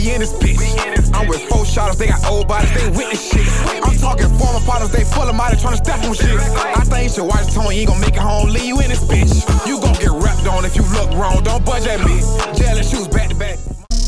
in this bitch. I'm with 4 shotters, they got old bodies, they with this shit. I'm talking former partners, they full of money, tryna step on shit. I think you should watch the tone, you ain't gon' make it home, leave you in this bitch. You gon' get rapped on if you look wrong, don't budge at me. Jealous shoes back to back.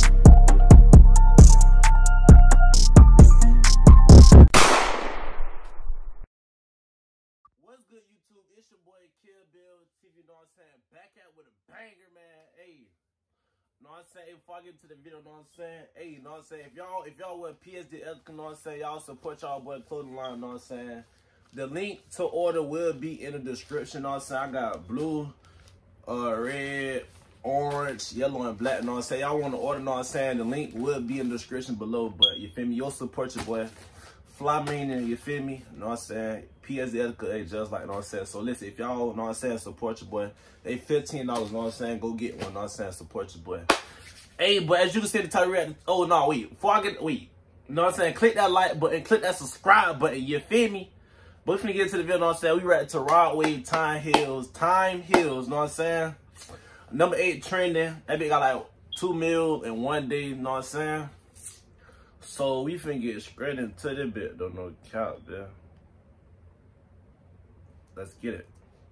What's good, YouTube? It's your boy Kill Bill TV, you know what I'm saying? Back at with a banger, man. Hey, you know what I'm saying? Before I get into the video, you know what I'm saying? Hey, you know what I'm saying? If y'all wear PSD Ethical, you know what I'm saying? Y'all support y'all boy clothing line, you know what I'm saying? The link to order will be in the description, you know what I'm saying? I got blue, red, orange, yellow, and black, you know what I'm saying? Y'all want to order, you know what I'm saying? The link will be in the description below, but you feel me? You'll support your boy. Fly meaning, you feel me? You know what I'm saying? PSD Ethical, hey, just like, you know what I'm saying? So listen, if y'all, you know what I'm saying, support your boy. They $15, you know what I'm saying? Go get one, you know what I'm saying? Support your boy. Hey, but as you can see the title react, oh no, wait. Before I get, wait. You know what I'm saying? Click that like button, click that subscribe button, you feel me? But if we get into the video, you know what I'm saying? We react to Rod Wave, Time Heals, you know what I'm saying? Number 8 trending. That bitch got like 2 mil in 1 day, you know what I'm saying? So we finna get straight into the bit, don't know count there. Let's get it.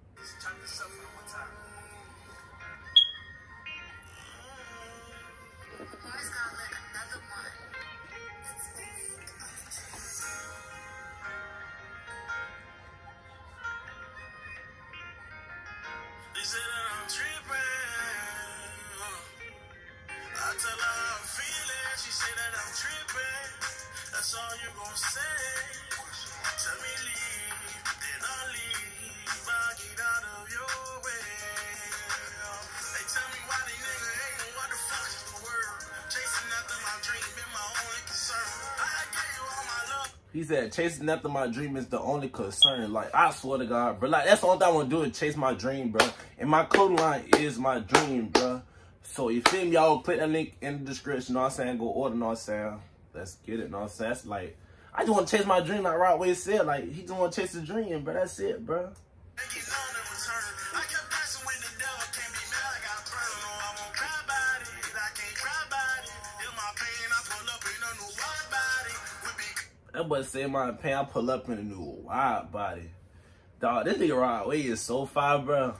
I tell her how I'm feeling, she say that I'm tripping. That's all you gon' say. Tell me leave, then I'll leave. I'll get out of your way. They tell me why these niggas hating, what the fuck is the word? Chasing after my dream been my only concern. I gave you all my love. He said, chasing after my dream is the only concern. Like, I swear to God, bro. Like, that's the only thing I want to do is chase my dream, bro. And my clothing line is my dream, bro. So, you feel me, y'all? Click that link in the description, you know what I'm saying? Go order, you know what I'm saying? Let's get it, you know what I'm saying? That's like, I just want to chase my dream, like Rod Wave said. Like, he just want to chase his dream, bro. That's it, bro. That boy say my pain, I pull up in a new wide body. Dog, this nigga Rod Wave is so fire, bro.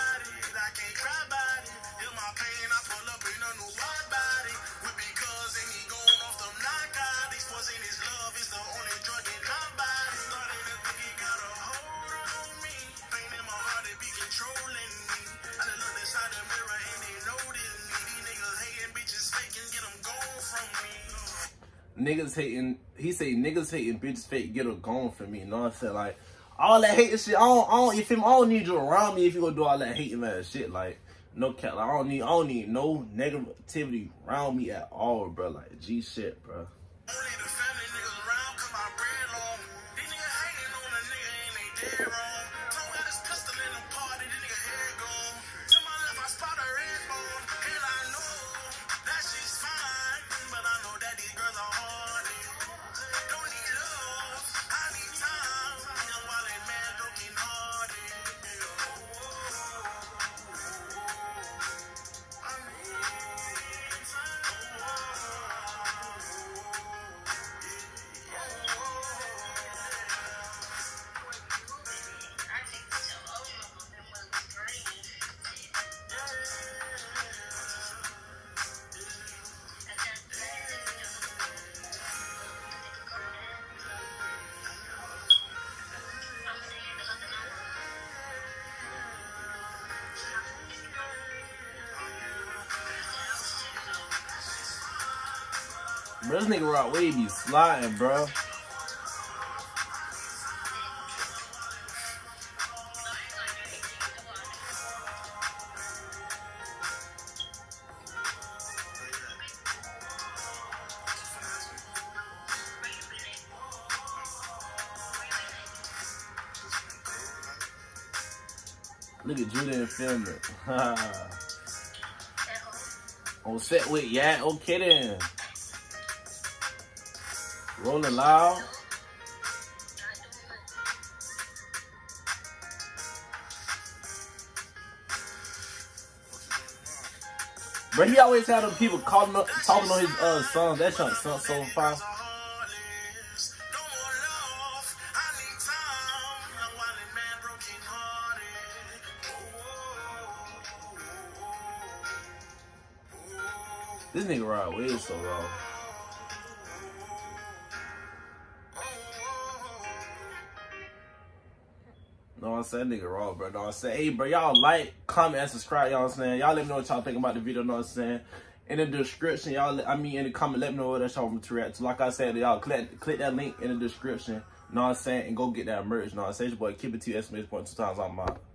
Niggas hating, he say niggas hating, bitches fake, get her gone from me, you know what I'm saying? Like, all that hating shit, I don't, you feel me? I don't need you around me if you gonna do all that hating ass shit. Like, no cap, like, I don't need no negativity around me at all, bro. Like, G shit, bro. Bro, this nigga Rod Wave be sliding, bro. Look at Judah and film it. On set with, yeah, okay then. Rolling loud. But he always had them people talking on his songs. That shit so fire. This nigga Rod Wave so raw. Know what I'm saying? Nigga raw, bro. Know what I'm saying? Hey, bro, y'all like, comment, and subscribe. Y'all know what I'm saying? Y'all let me know what y'all think about the video. Know what I'm saying? In the description, y'all, in the comment, let me know what else y'all want to react to. Like I said, y'all click that link in the description. Know what I'm saying? And go get that merch. Know what I'm saying? It's your boy, keep it to you, estimates 2 times. I'm out.